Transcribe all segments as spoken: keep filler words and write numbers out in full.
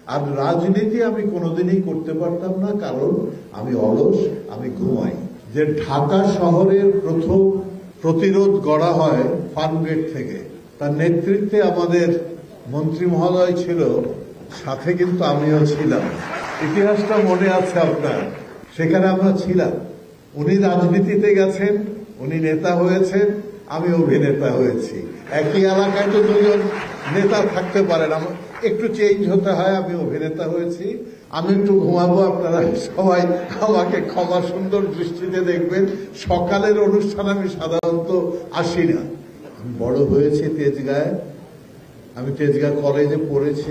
আর রাজনীতি আমি কোনোদিনই করতে পারতাম না, কারণ আমি অলস, আমি ঘুমাই। যে ঢাকা শহরের প্রথম প্রতিরোধ গড়া হয় ফার্মগেট থেকে, তার নেতৃত্বে আমাদের মন্ত্রী মহোদয় ছিল, সাথে কিন্তু আমিও ছিলাম। ইতিহাসটা মনে আছে আপনার, সেখানে আমরা ছিলাম। উনি রাজনীতিতে গেছেন, উনি নেতা হয়েছেন, আমি অভিনেতা হয়েছি। একই এলাকায় তো দুজন নেতা থাকতে পারেন, একটু চেঞ্জ হতে হয়। আমি অভিনেতা হয়েছি, আমি একটু ঘুমাবো, আপনারা সবাই আমাকে ক্ষমা সুন্দর দৃষ্টিতে দেখবেন। সকালের অনুষ্ঠান আমি সাধারণত আসি না। আমি বড় হয়েছি তেজগাঁয়, আমি তেজগাঁ কলেজে পড়েছি,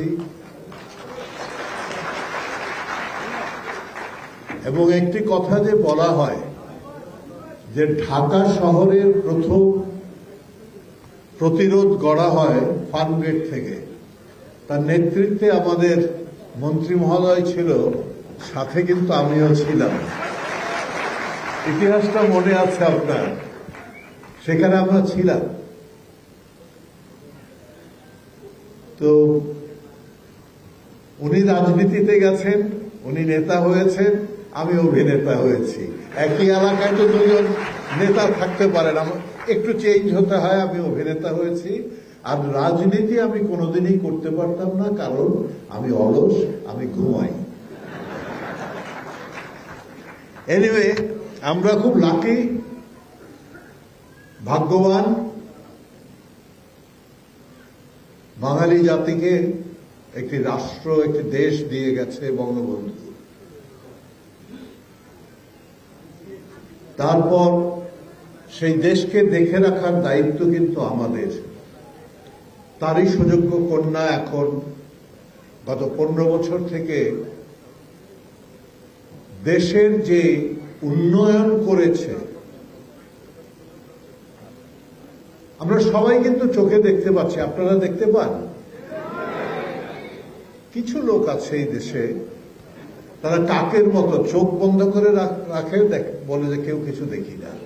এবং একটি কথা যে বলা হয় যে ঢাকা শহরের প্রথম প্রতিরোধ গড়া হয় ফার্মগেট থেকে, তার নেতৃত্বে আমাদের মন্ত্রী মহোদয় ছিল, সাথে কিন্তু আমিও ছিলাম। ইতিহাসটা মনে আছে আপনার, সেখানে আমরা ছিলাম। তো উনি রাজনীতিতে গেছেন, উনি নেতা হয়েছেন, আমি অভিনেতা হয়েছি। একই এলাকায় তো দুজন নেতা থাকতে পারেন, একটু চেঞ্জ হতে হয়। আমি অভিনেতা হয়েছি। আর রাজনীতি আমি কোনোদিনই করতে পারতাম না, কারণ আমি অলস, আমি ঘুমাই। এনিওয়ে, আমরা খুব লাকি, ভাগ্যবান। বাঙালি জাতিকে একটি রাষ্ট্র, একটি দেশ দিয়ে গেছে বঙ্গবন্ধু। তারপর সেই দেশকে দেখে রাখার দায়িত্ব কিন্তু আমাদের। তারই সুযোগ্য কন্যা এখন গত পনেরো বছর থেকে দেশের যে উন্নয়ন করেছে, আমরা সবাই কিন্তু চোখে দেখতে পাচ্ছি। আপনারা দেখতে পান? কিছু লোক আছে এই দেশে, তারা কাকের মতো চোখ বন্ধ করে রাখে, বলে যে কেউ কিছু দেখি না।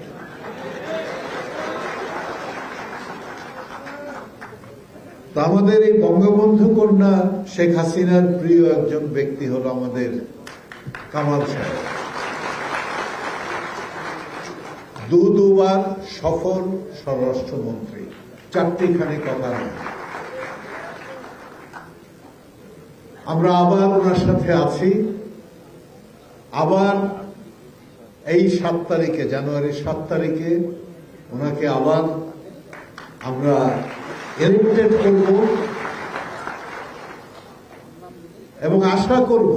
তা আমাদের এই বঙ্গবন্ধু কন্যা শেখ হাসিনার প্রিয় একজন ব্যক্তি হল আমাদের কামাল সাহেব। দু দুবার সফল স্বরাষ্ট্রমন্ত্রী, চারটিখানি কথা নয়। আমরা আবার ওনার সাথে আছি। আবার এই সাত তারিখে, জানুয়ারির সাত তারিখে ওনাকে আবার আমরা এলিমিনেট করব, এবং আশা করব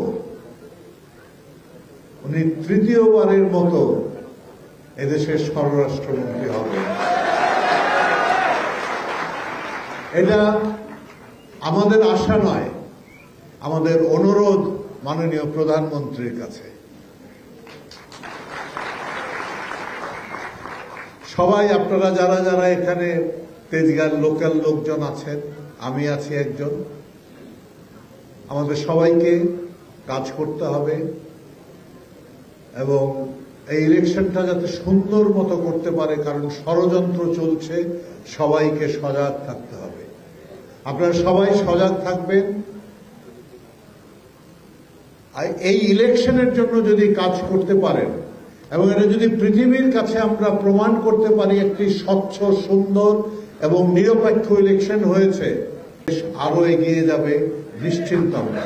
উনি তৃতীয়বারের মতো এদেশের স্বরাষ্ট্রমন্ত্রী হবে। এটা আমাদের আশা নয়, আমাদের অনুরোধ মাননীয় প্রধানমন্ত্রীর কাছে। সবাই আপনারা যারা যারা এখানে তেজগাঁর লোকাল লোকজন আছেন, আমি আছি একজন, আমাদের সবাইকে কাজ করতে হবে, এবং এই ইলেকশনটা যাতে সুন্দর মতো করতে পারে, কারণ ষড়যন্ত্র চলছে, সবাইকে সজাগ থাকতে হবে। আপনারা সবাই সজাগ থাকবেন। এই ইলেকশনের জন্য যদি কাজ করতে পারেন, এবং এটা যদি পৃথিবীর কাছে আমরা প্রমাণ করতে পারি একটি স্বচ্ছ, সুন্দর এবং নিরপেক্ষ ইলেকশন হয়েছে, দেশ আরো এগিয়ে যাবে নিশ্চিন্ত আমরা।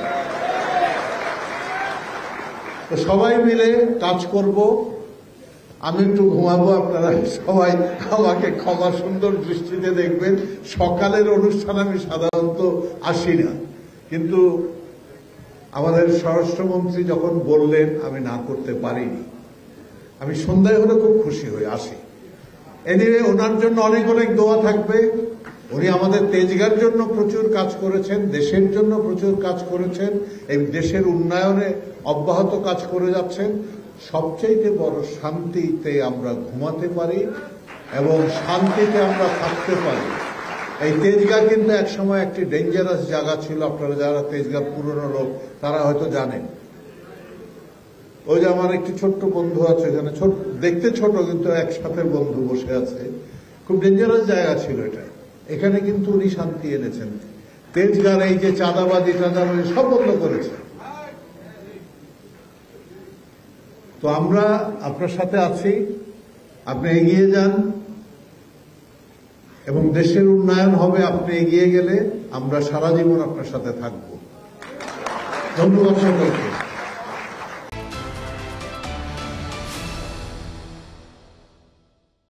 তো সবাই মিলে কাজ করব। আমি একটু ঘুমাবো, আপনারা সবাই আমাকে ক্ষমা সুন্দর দৃষ্টিতে দেখবেন। সকালের অনুষ্ঠান আমি সাধারণত আসি না, কিন্তু আমাদের স্বরাষ্ট্রমন্ত্রী যখন বললেন আমি না করতে পারিনি। আমি সন্ধ্যায় হলে খুব খুশি হয়ে আসি। এনিওয়ে, ওনার জন্য অনেক অনেক দোয়া থাকবে। উনি আমাদের তেজগাঁর জন্য প্রচুর কাজ করেছেন, দেশের জন্য প্রচুর কাজ করেছেন, এই দেশের উন্নয়নে অব্যাহত কাজ করে যাচ্ছেন। সবচেয়ে বড় শান্তিতে আমরা ঘুমাতে পারি এবং শান্তিতে আমরা থাকতে পারি। এই তেজগাঁ কিন্তু একসময় একটি ডেঞ্জারাস জায়গা ছিল। আপনারা যারা তেজগাঁর পুরনো লোক তারা হয়তো জানেন। ওই যে আমার একটি ছোট্ট বন্ধু আছে এখানে, ছোট দেখতে ছোট কিন্তু একসাথে বন্ধু বসে আছে। খুব ডেঞ্জারাস জায়গা ছিল এটা। এখানে কিন্তু উনি শান্তি এনেছেন। তেজগাঁর এই যে চাঁদাবাদি টাঁদাবাদি সব বন্ধ করেছে। তো আমরা আপনার সাথে আছি, আপনি এগিয়ে যান এবং দেশের উন্নয়ন হবে আপনি এগিয়ে গেলে। আমরা সারা জীবন আপনার সাথে থাকব। ধন্যবাদ সকলকে।